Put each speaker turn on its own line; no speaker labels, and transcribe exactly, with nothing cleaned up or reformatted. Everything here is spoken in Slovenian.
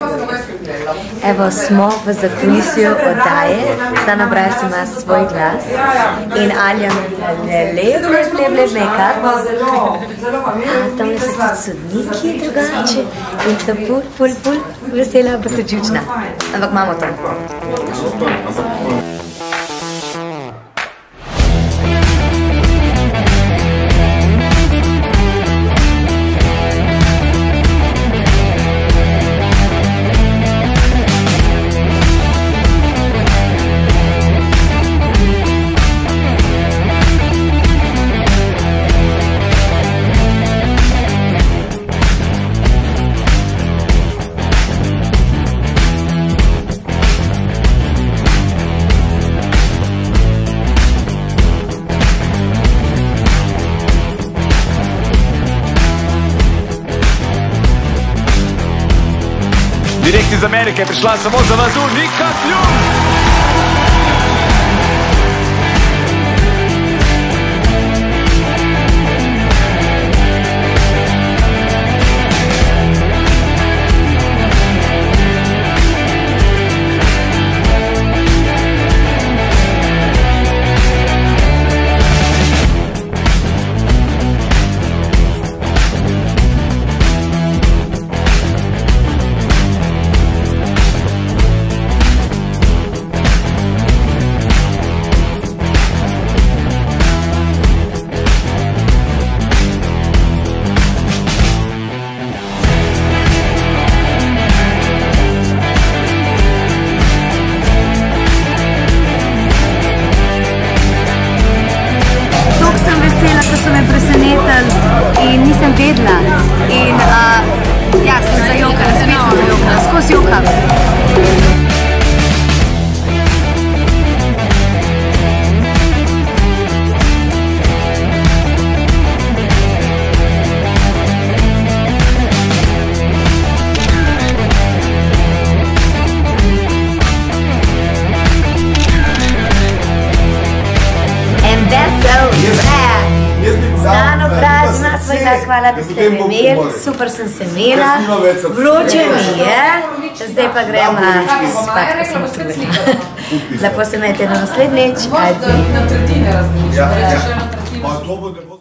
Evo smo v zakulisju oddaje, Znan obraz ima svoj glas in Alja me lep, lep, lep, lep make-up. Tamle so tudi sodniki drugače in sem pul, pul, pul vesela, pa tudi žučna. Ampak imamo to.
Direkt iz Amerike je prišla samo za vas, Nika, Kljun! In nisem vedela in uh, ja, sem zajokala, spet sem zajokala, skozi jokam. And that's over. Znan obraz ima svoj glas, hvala, da ste me imeli, super sem se imela, vroče mi je, zdaj pa gremo spat, ko sem utrujena. Lepo se imejte do naslednjič, ajde.